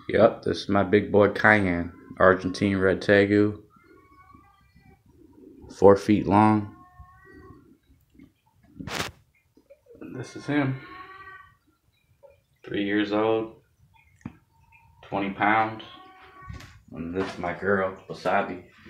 Yep, this is my big boy Cayenne. Argentine red Tegu, 4 feet long. This is him. 3 years old, 20 pounds. And this is my girl, Wasabi.